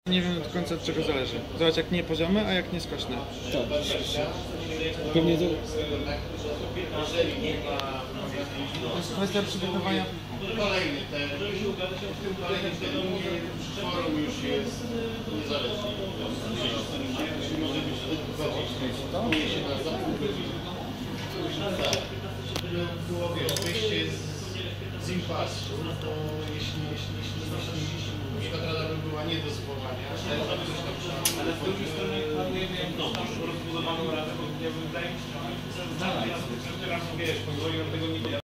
Nie wiem do końca od czego zależy. Zobacz, jak nie poziome, a jak nie skoczne. Tak. Pewnie to... To jest kwestia przygotowania. Kolejny ten, w tym kolejnym forum już jest niezależny. Czyli może być deklaruje się na tak. Było wyjście z impasu, to jeśli ta rada by była nie do zwołania, ale z drugiej strony planujemy rozbudowaną radę, bo wydaje mi się, że teraz wiesz, pozwoli nam tego nie